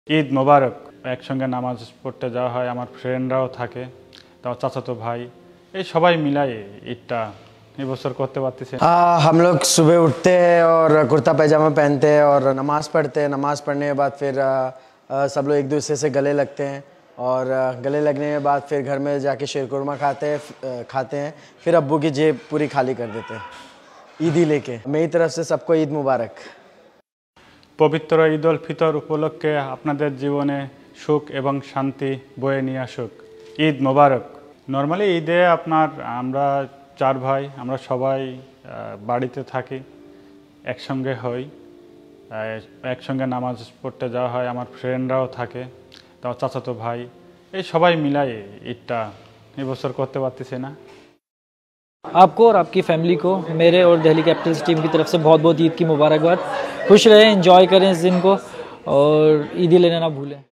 ঈদ মোবারক। একসঙ্গে নামাজ পড়তে যাওয়া হয়, আমার ফ্রেন্ডরাও থাকে, তাও চাচাতো ভাই, এই সবাই মিলাই ঈদটা এবছর করতে পারতেছে। हम लोग सुबह उठते हैं और कुर्ता पैजामा पहनते हैं और नमाज़ पढ़ते हैं। नमाज़ पढ़ने के बाद फिर सब लोग एक दूसरे से गले लगते हैं और गले लगने के बाद फिर घर में जाके शीरकुरमा खाते हैं। फिर अब्बू की जेब पूरी खाली कर देते हैं ईदी लेके। मेरी तरफ से सबको ईद मुबारक। পবিত্র ঈদ উল ফিতর উপলক্ষে আপনাদের জীবনে সুখ এবং শান্তি বয়ে নিয়ে আসুক। ঈদ মোবারক। নর্মালি ঈদে আমরা 4 ভাই, আমরা সবাই বাড়িতে থাকি, একসঙ্গে হই, একসঙ্গে নামাজ পড়তে যাওয়া হয়, আমার ফ্রেন্ডরাও থাকে, তাও চাচাতো ভাই, এই সবাই মিলাই ঈদটা এবছর করতে পারতেছে না। आपको और आपकी फैमिली को मेरे और दिल्ली कैपिटल्स टीम की तरफ से बहुत बहुत ईद की मुबारकबाद। खुश रहें, एंजॉय करें इस दिन को और ईदी लेना ना भूलें।